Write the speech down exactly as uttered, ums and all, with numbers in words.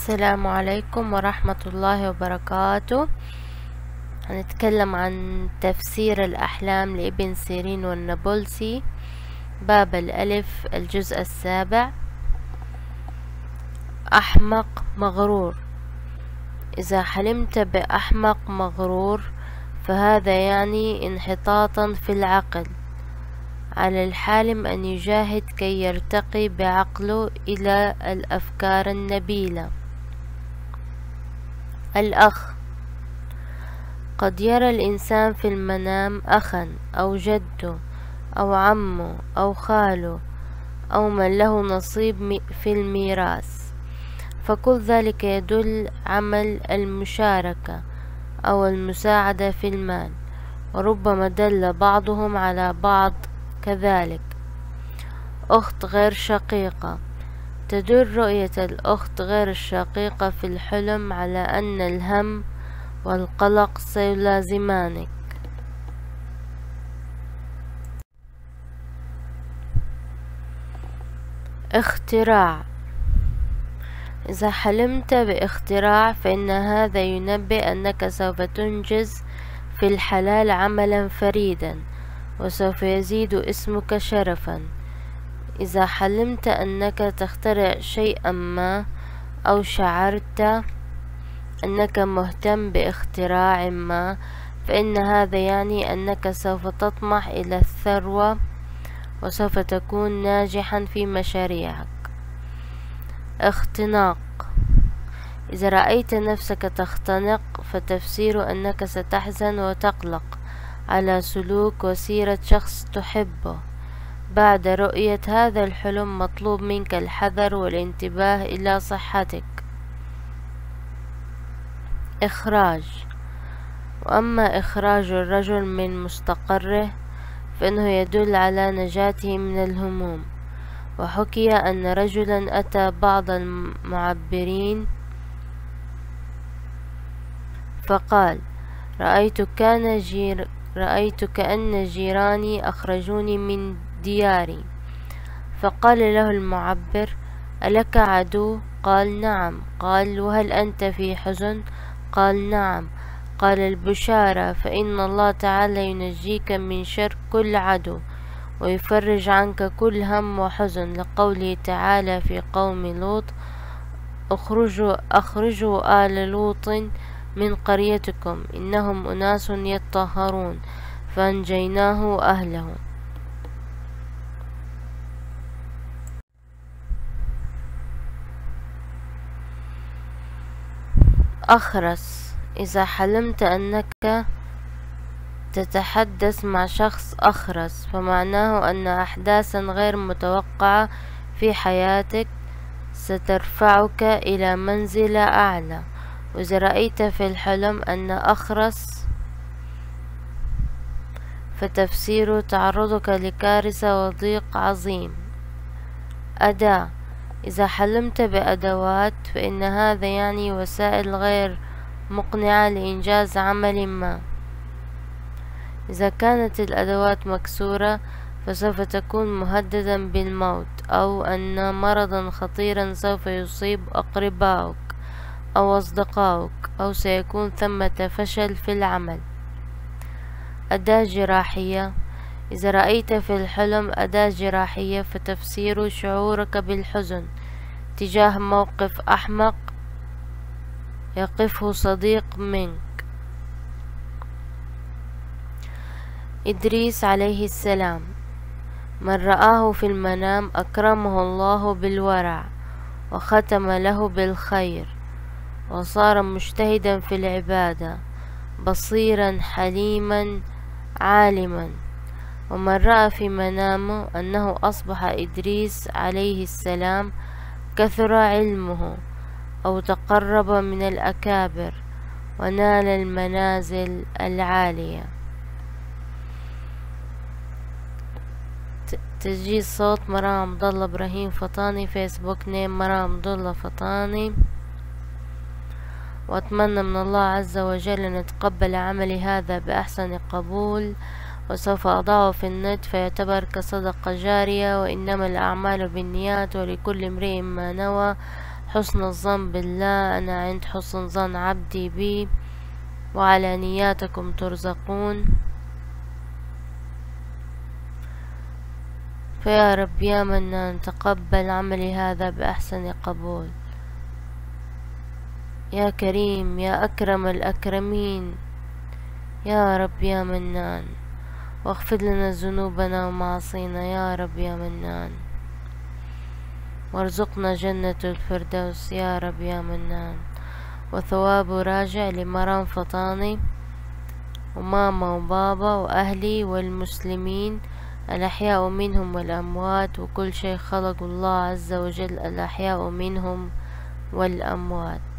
السلام عليكم ورحمة الله وبركاته. هنتكلم عن تفسير الأحلام لابن سيرين والنابلسي، باب الألف، الجزء السابع. أحمق مغرور. إذا حلمت بأحمق مغرور فهذا يعني انحطاطا في العقل. على الحالم أن يجاهد كي يرتقي بعقله إلى الأفكار النبيلة. الأخ. قد يرى الإنسان في المنام أخا أو جده أو عمه أو خاله أو من له نصيب في الميراث، فكل ذلك يدل عمل المشاركة أو المساعدة في المال، وربما دل بعضهم على بعض كذلك. أخت غير شقيقة. تدل رؤية الأخت غير الشقيقة في الحلم على أن الهم والقلق سيلازمانك. اختراع. إذا حلمت باختراع فإن هذا ينبئ أنك سوف تنجز في الحلال عملا فريدا، وسوف يزيد اسمك شرفا. إذا حلمت أنك تخترع شيئا ما أو شعرت أنك مهتم باختراع ما فإن هذا يعني أنك سوف تطمح إلى الثروة وسوف تكون ناجحا في مشاريعك. اختناق. إذا رأيت نفسك تختنق فتفسير أنك ستحزن وتقلق على سلوك وسيرة شخص تحبه. بعد رؤية هذا الحلم مطلوب منك الحذر والانتباه إلى صحتك. إخراج. وأما إخراج الرجل من مستقره فإنه يدل على نجاته من الهموم. وحكي أن رجلا أتى بعض المعبرين فقال: رأيت كان جير رأيت كأن جيراني أخرجوني من دياري. فقال له المعبر: ألك عدو؟ قال: نعم. قال: وهل أنت في حزن؟ قال: نعم. قال: البشارة، فإن الله تعالى ينجيك من شر كل عدو ويفرج عنك كل هم وحزن، لقوله تعالى في قوم لوط: أخرجوا, أخرجوا آل لوط من قريتكم إنهم أناس يطهرون، فأنجيناه وأهله. أخرس. إذا حلمت أنك تتحدث مع شخص أخرس فمعناه أن أحداثا غير متوقعة في حياتك سترفعك إلى منزلة أعلى. وإذا رأيت في الحلم أن أخرس فتفسير تعرضك لكارثة وضيق عظيم. أداة. إذا حلمت بأدوات فإن هذا يعني وسائل غير مقنعة لإنجاز عمل ما. إذا كانت الأدوات مكسورة فسوف تكون مهددا بالموت، أو أن مرضا خطيرا سوف يصيب أقربائك أو أصدقائك، أو سيكون ثمة فشل في العمل. أداة جراحية. إذا رأيت في الحلم أداة جراحية فتفسير شعورك بالحزن تجاه موقف أحمق يقفه صديق منك. إدريس عليه السلام. من رآه في المنام أكرمه الله بالورع وختم له بالخير، وصار مجتهدا في العبادة، بصيرا حليما عالما. ومن رأى في منامه أنه أصبح إدريس عليه السلام كثر علمه أو تقرب من الأكابر ونال المنازل العالية. تسجيل صوت مرام عبد الله إبراهيم فطاني، فيسبوك نيم مرام عبد الله فطاني. وأتمنى من الله عز وجل أن يتقبل عملي هذا بأحسن قبول، وسوف أضعه في النت فيعتبر كصدقة جارية، وإنما الأعمال بالنيات ولكل امرئ ما نوى. حسن الظن بالله، أنا عند حسن ظن عبدي بي، وعلى نياتكم ترزقون. فيا رب يا منان تقبل عملي هذا بأحسن قبول. يا كريم يا أكرم الأكرمين، يا رب يا منان، واغفر لنا ذنوبنا ومعاصينا يا رب يا منان، وارزقنا جنة الفردوس يا رب يا منان. وثواب راجع لمرام فطاني وماما وبابا وأهلي والمسلمين الأحياء منهم والأموات، وكل شيء خلق الله عز وجل الأحياء منهم والأموات.